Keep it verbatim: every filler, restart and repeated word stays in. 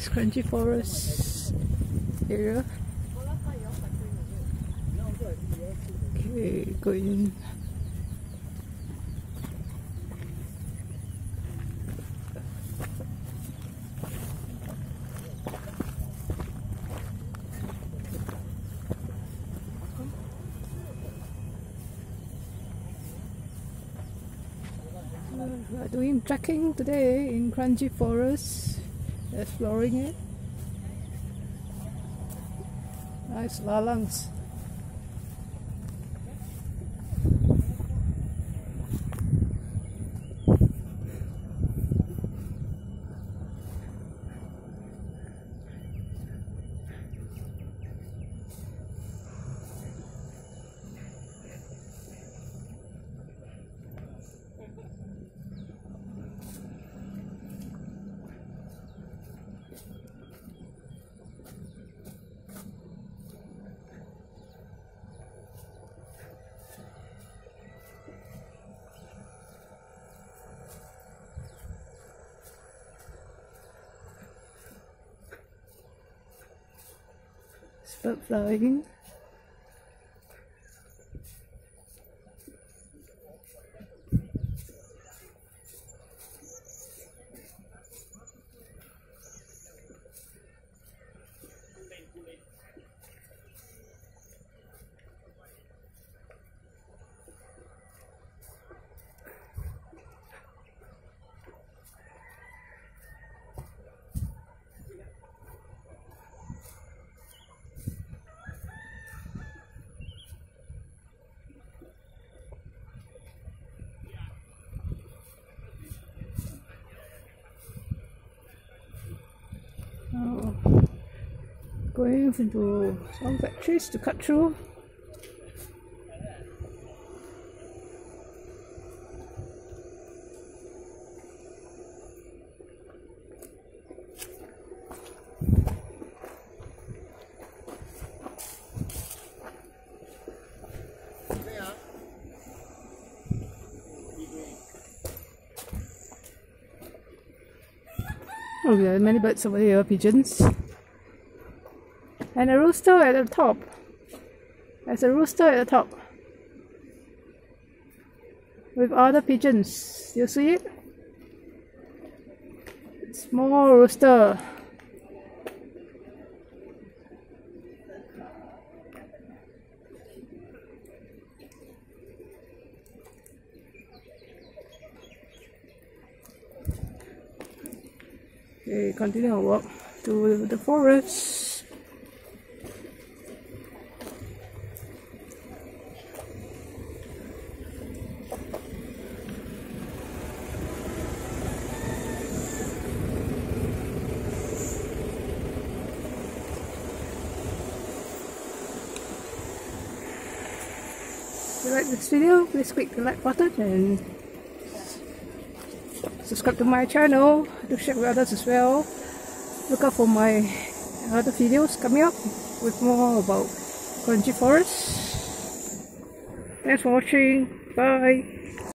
It's Kranji Forest area. Okay, going. We are doing trekking today in Kranji Forest, exploring it. Nice lalangs. Bird flying. Oh, going into some factories to cut through. Oh, there are many birds over here, pigeons. And a rooster at the top. There's a rooster at the top. With other pigeons. You see it? Small rooster. Okay, continue our walk to the forest. If you like this video, please click the like button and subscribe to my channel. Do share with others as well. Look out for my other videos coming up with more about Kranji Forest. Thanks for watching. Bye.